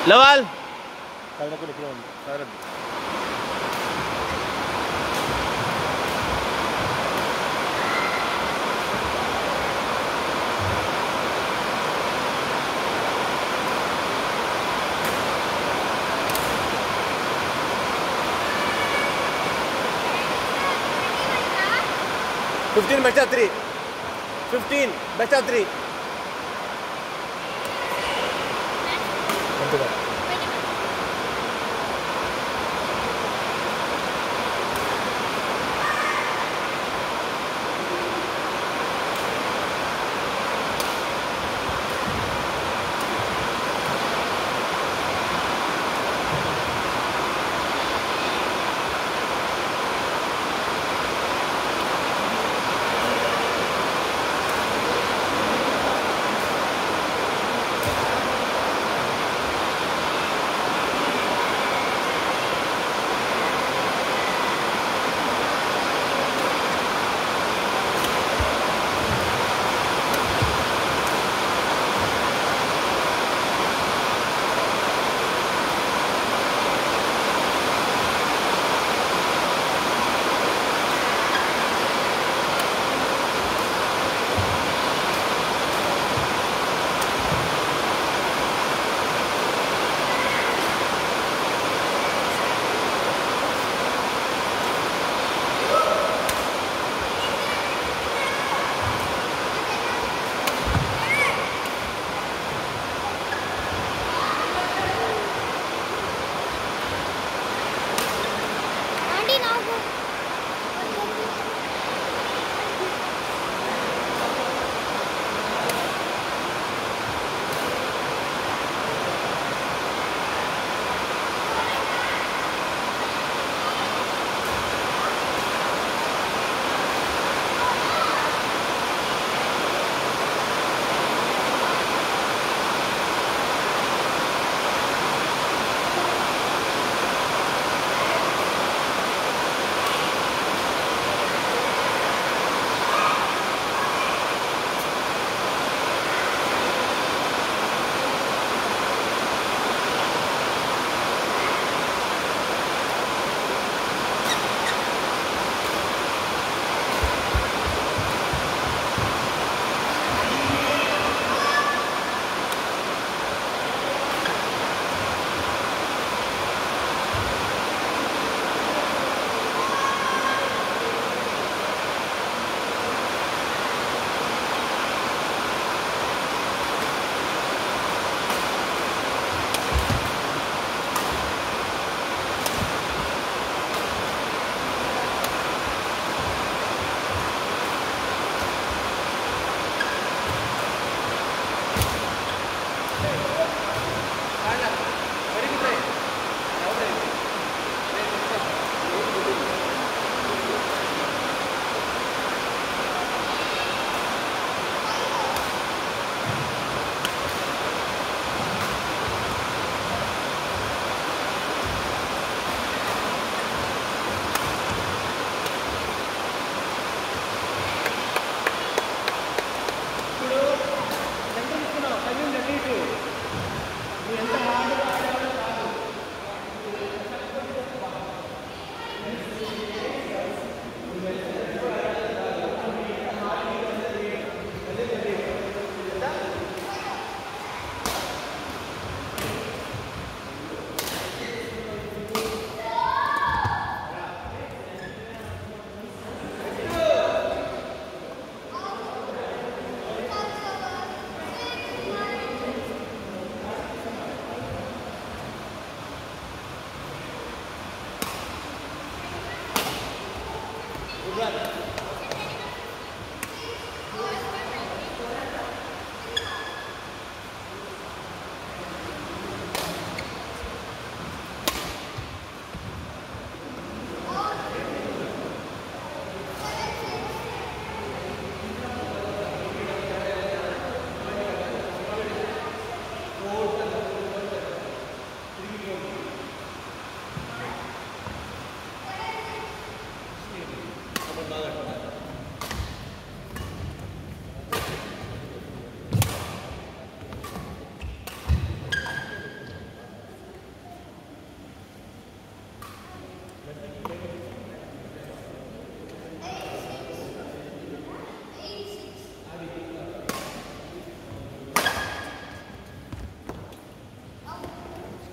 లవాల్ Fifteen best of 3. 15 best of 3.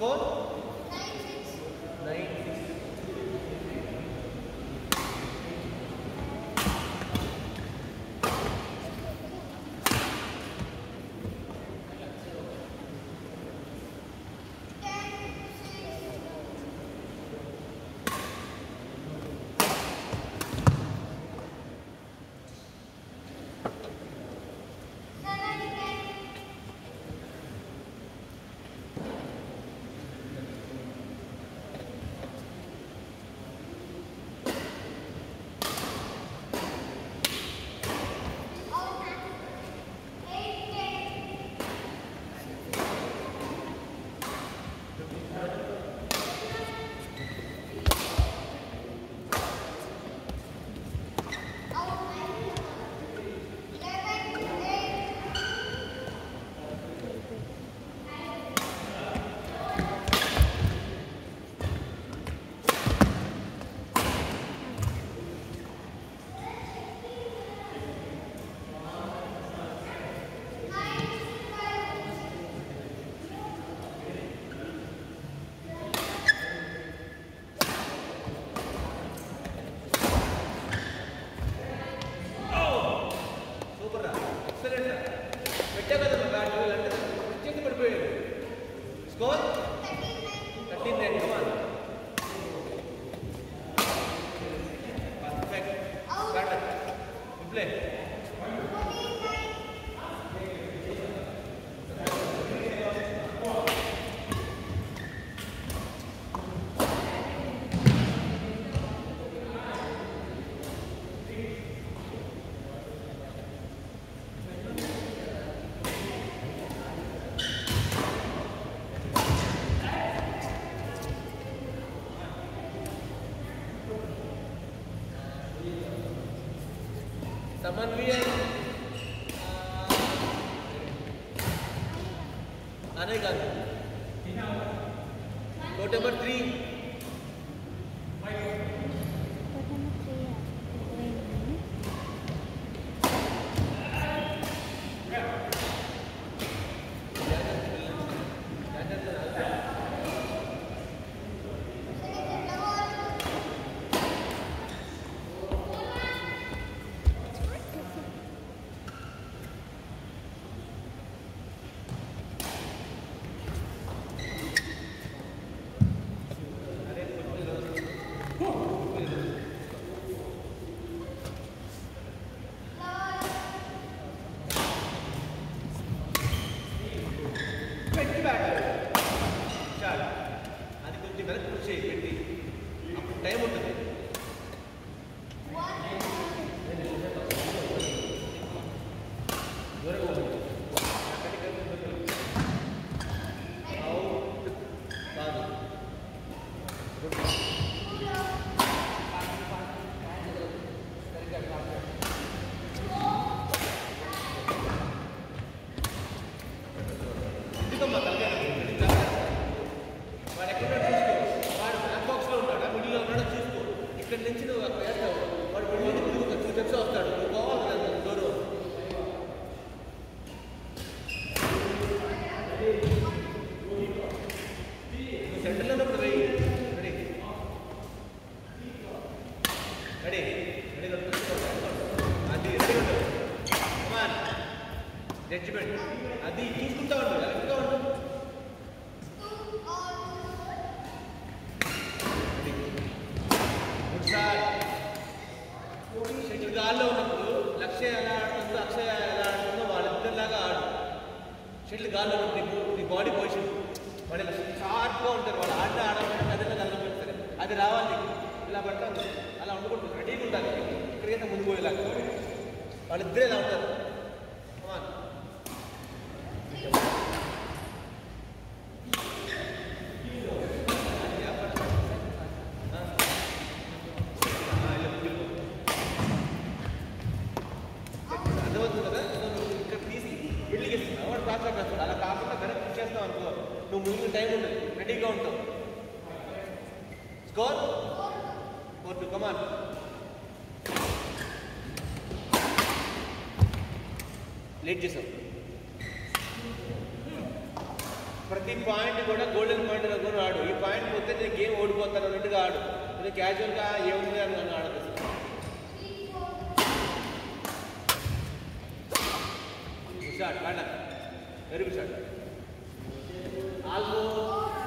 Score? 9-6. Score? 13-9. Come on. Perfect. Batter. Good play. Someone we Court number 3. Time ఉంటుంది. ఇక్కడ నుంచి నువ్వు అక్కడ వేస్తావు, వాడు ఒక 2 steps వస్తాడు, నువ్వు పోవాలి డోరు. నువ్వు సెంటర్లో ఉన్నప్పుడు వెయ్యి. రెడీ రెడీ రెడీ అది రెడీ ఉంటుంది. కమాన్ జడ్జిమెంట్ అది చూసుకుంటా ఉండు, కరెక్ట్గా ఉండు. షటిల్ గాల్లో ఉన్నప్పుడు లక్ష్య ఎలా ఆడుతుందో అక్షయ ఎలా ఆడుతుందో వాళ్ళిద్దరిలాగా ఆడు. షటిల్ గాల్లో ఉన్నప్పుడు నీ బాడీ పొజిషన్ వాళ్ళు షార్ప్గా ఉంటారు, వాళ్ళు ఆడమంటే అదేలా కలగబెడతారు, అది రావాలి ఇలా పట్టాలి, అలా ఉండకూడదు, రెడీగా ఉండాలి. ఇక్కడికైతే ముందు పోయేలాగా వాళ్ళిద్దరే ఇలా ఉంటారు. అలా కాకుండా కరెక్ట్ చేస్తావు అనుకో, నువ్వు ముందు టైం ఉండదు, రెడీగా ఉంటావు. స్కోర్ 4-2. కమాన్ లేట్ చేసావు. ప్రతి పాయింట్ కూడా గోల్డెన్ పాయింట్ కూడా ఆడు. ఈ పాయింట్ పోతే నేను గేమ్ ఓడిపోతాను అన్నట్టుగా ఆడు. ఇది క్యాజువల్గా ఏముంది అని నన్ను ఆడదు. Shot madam, very good shot. Almost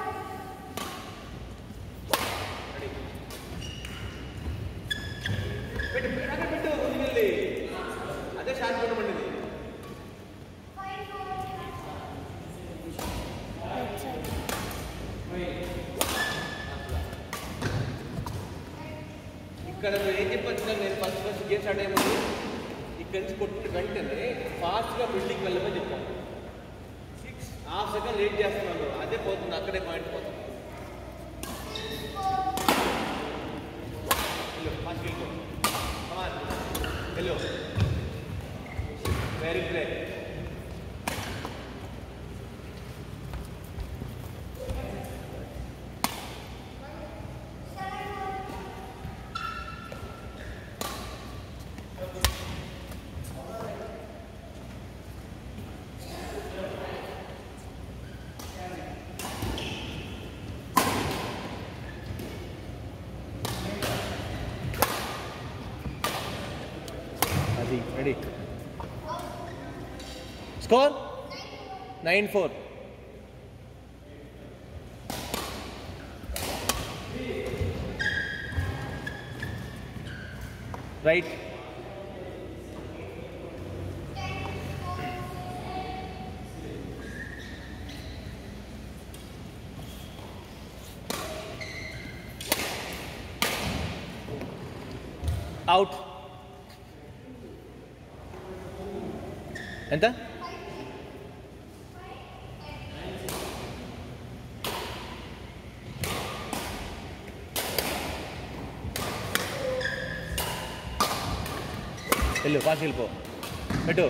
పెట్టు పెట్టు ముందుకెళ్ళి అదే షాట్ కొట్టమండి. ఇక్కడ మీరు ఏం చెప్పొచ్చు, నేను ఫస్ట్ గేమ్ స్టార్ట్ అయ్యేది ఇక్కడి నుంచి కొట్టిన వెంటనే ఫాస్ట్గా బిల్డింగ్ వెళ్ళమని చెప్పాను. 6.5 సెకండ్ లేట్ చేస్తున్నాను, అదే పోతుంది, అక్కడే పాయింట్ పోతుంది. ఫాస్ట్ వెళ్ళిపో, hello, very great. Ready. Score 9-4. Right. Out. ఎంత? వెళ్ళు, ఫాస్ట్ వెళ్ళిపో, పెట్టు.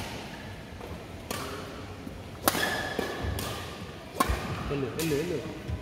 వెళ్ళు వెళ్ళు వెళ్ళు.